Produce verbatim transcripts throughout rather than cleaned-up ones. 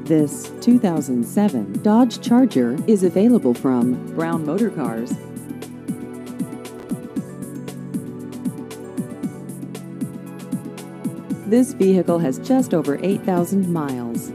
This two thousand seven Dodge Charger is available from Brown Motor Cars. This vehicle has just over eight thousand miles.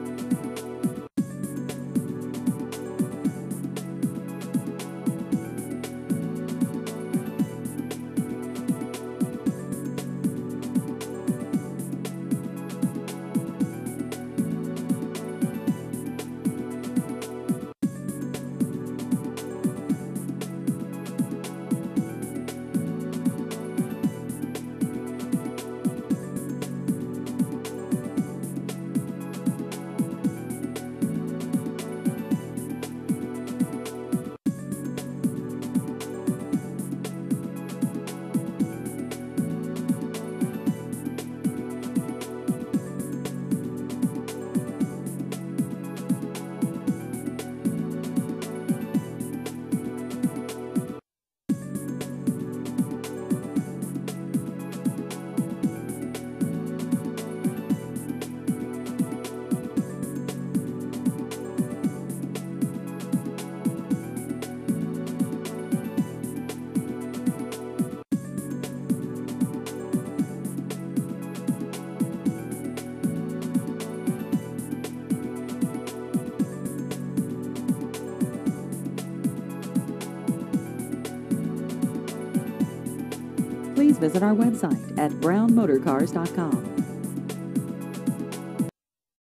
Please visit our website at brown motor cars dot com.